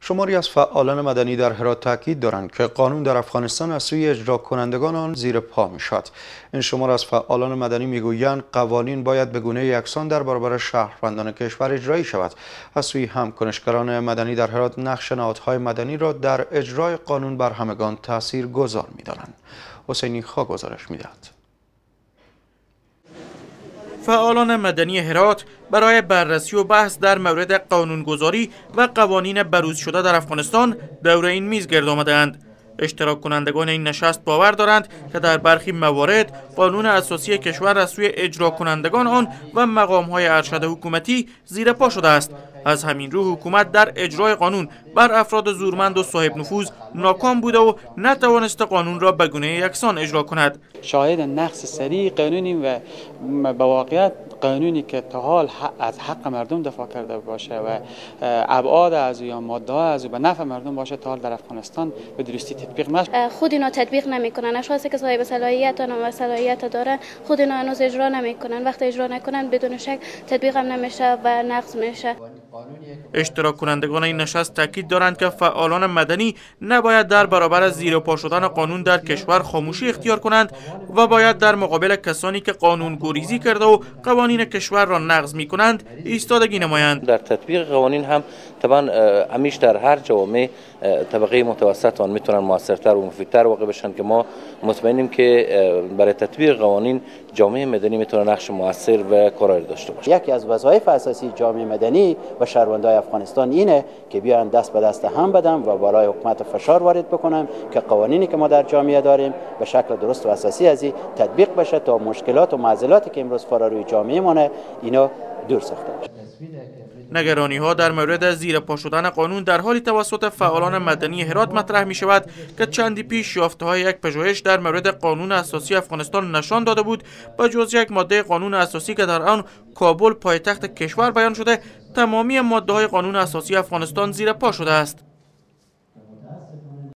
شماری از فعالان مدنی در هرات تاکید دارند که قانون در افغانستان از سوی اجرا کنندگان آن زیر پا می‌شود. این شمار از فعالان مدنی میگویند قوانین باید به گونه یکسان در برابر شهروندان کشور اجرایی شود. از سوی همکنشگران مدنی در هرات نقش نهادهای مدنی را در اجرای قانون بر همگان تاثیرگذار می‌دانند. حسینی خا گزارش می‌دهد. فعالان مدنی هرات برای بررسی و بحث در مورد قانونگذاری و قوانین بروز شده در افغانستان دور این میز گرد آمدند. اشتراک کنندگان این نشست باور دارند که در برخی موارد قانون اساسی کشور از سوی اجرا کنندگان آن و مقام‌های ارشد حکومتی زیر پا شده است. از همین رو حکومت در اجرای قانون بر افراد زورمند و صاحب نفوذ ناکام بوده و نتوانسته قانون را به گونه یکسان اجرا کند. شاهد نقص سریع قانونی و به واقعیت قانونی که تا حال از حق مردم دفاع کرده باشه و ابعاد از یا ماده از به نفع مردم باشه تا حال در افغانستان به درستی تطبیق نشده. خود اینا تطبیق نمیکنن. اشخاصی که صاحب صلاحیت و صلاحیت دارن خود اینا هنوز اجرا نمیکنن. وقتی اجرا نکنن بدون شک تطبیق هم نمیشه و نقض میشه. اشتراک کنندگان این نشست تاکید دارند که فعالان مدنی نباید در برابر زیر پا شدن قانون در کشور خاموشی اختیار کنند و باید در مقابل کسانی که قانون گریزی کرده و قوانین کشور را نقض می کنند ایستادگی نمایند. در تطبیق قوانین هم طبعا همیش در هر جامعه طبقه متوسط آن میتونن موثرتر و مفیدتر واقع بشن که ما مطمئنیم که برای تطبیق قوانین جامعه مدنی میتونه نقش موثر و کارآمد داشته باشه. یکی از وظایف اساسی جامعه مدنی و شهروندان افغانستان اینه که بیان دست به دست هم بدن و بالای حکومت فشار وارد بکنن که قوانینی که ما در جامعه داریم به شکل درست و اساسی از این تطبیق بشه تا مشکلات و معضلاتی که امروز فراروی جامعه مونه اینا دور ساخته بشه. نگرانی ها در مورد زیر پا شدن قانون در حالی توسط فعالان مدنی هرات مطرح می شود که چندی پیش یافته های یک پژوهش در مورد قانون اساسی افغانستان نشان داده بود به جز یک ماده قانون اساسی که در آن کابل پایتخت کشور بیان شده تمامی ماده های قانون اساسی افغانستان زیر پا شده است.